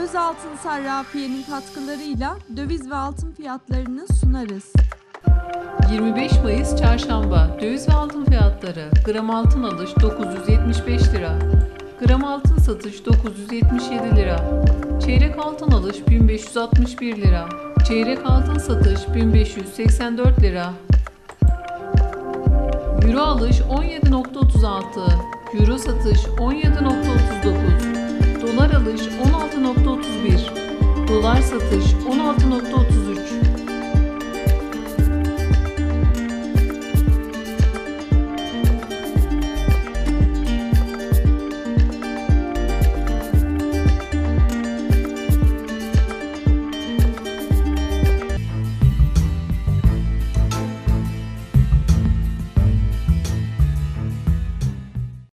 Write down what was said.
Özaltın Sarrafiye'nin katkılarıyla döviz ve altın fiyatlarını sunarız. 25 Mayıs Çarşamba. Döviz ve altın fiyatları: gram altın alış 975 lira, gram altın satış 977 lira, çeyrek altın alış 1561 lira, çeyrek altın satış 1584 lira, euro alış 17.36, euro satış 17.39, dolar alış 16.31, dolar satış 16.33,